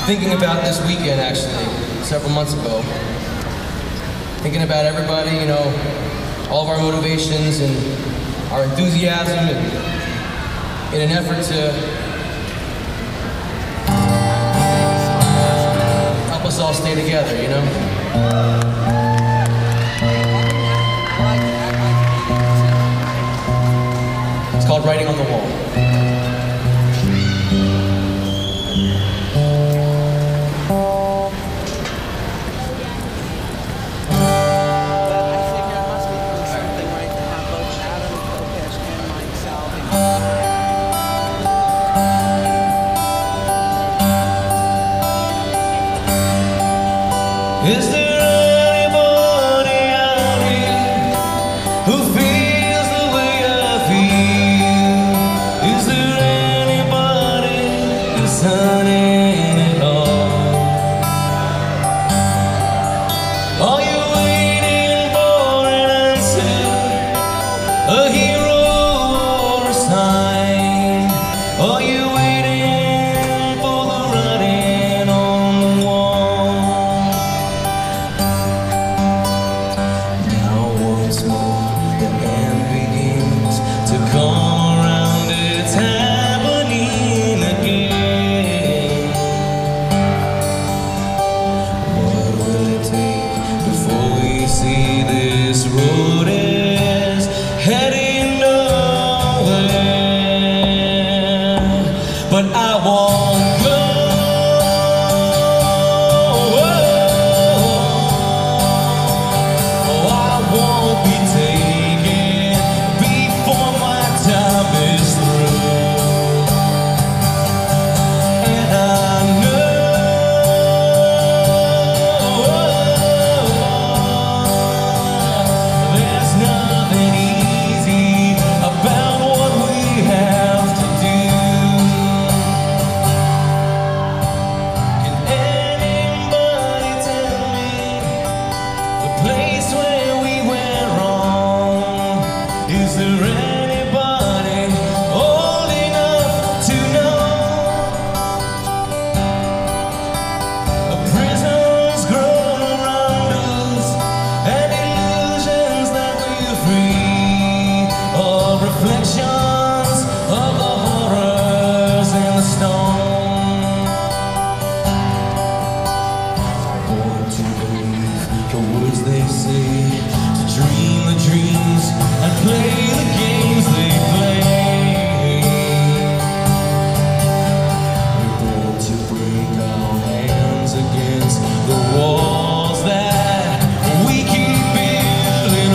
thinking about this weekend, actually, several months ago. Thinking about everybody, you know, all of our motivations and our enthusiasm, and in an effort to help us all stay together, you know? It's called Writing on the Wall. Is there anybody out here who feels the way I feel? Is there anybody who's hunting it all? Are you waiting for an answer, a hero or a sign? Are you waiting for the writing on the wall? Once more, the end begins to come around. It's happening again. What will it take before we see this road is heading nowhere? But I won't go. Is there anybody old enough to know? A prison's grown around us, and illusions that we're free, or reflections of the horrors in the stone. Born to believe the words they say, to dream the dreams and play the games they play. We're born to break our hands against the walls that we keep building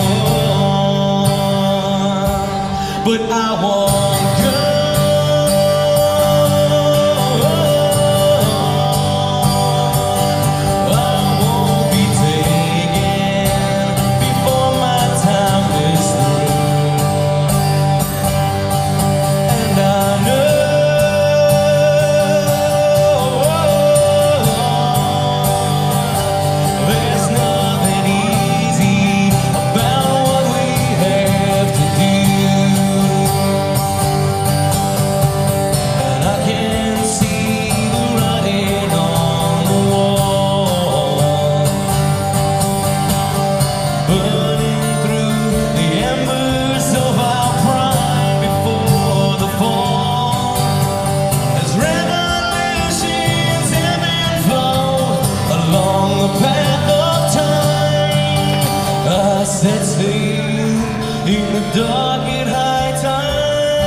on. But I won't go. I won't be taken before my time is through. And I know there's nothing easy about what we have to do. And I can see the writing on the wall, burning through the embers of our pride before the fall. As revolutions ebb and flow along the path of time, I set sail in the dark at high tide.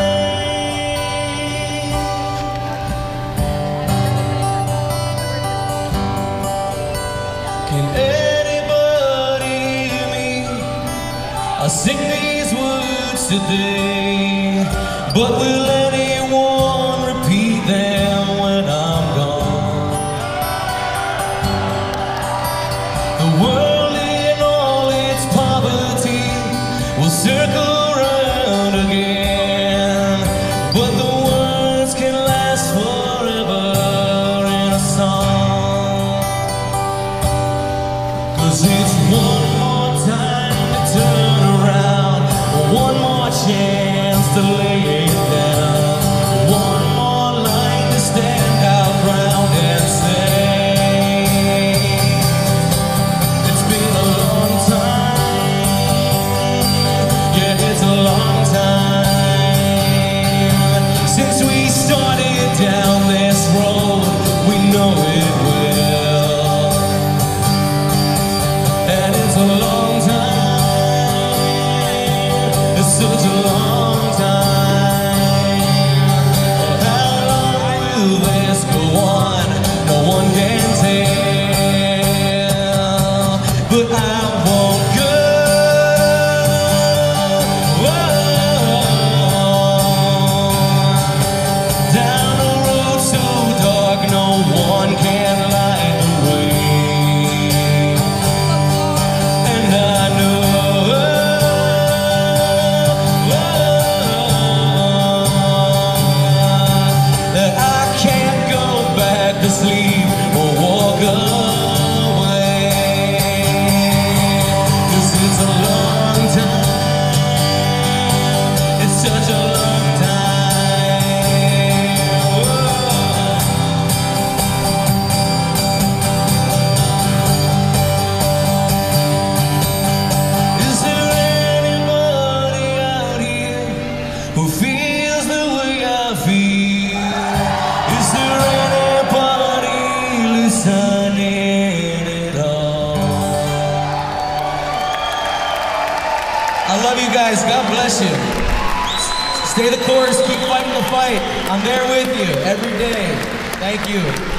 Can anybody hear me? I sing these words today, but will anyone repeat them when I'm gone? The world in all its poverty will circle round again, but the words can last forever in a song. 'Cause it's one more time to turn around, one more chance to lay it down, one more line to stand our ground and say the one no one can tell. But I won't go down a road so dark no one can light the way. And I know that I can't go back to sleep or walk away. 'Cause it's a long time, it's such a long time. Is there anybody out here who feels the way I feel? Is there anybody listening at all? I love you guys. God bless you. Stay the course. Keep fighting the fight. I'm there with you every day. Thank you.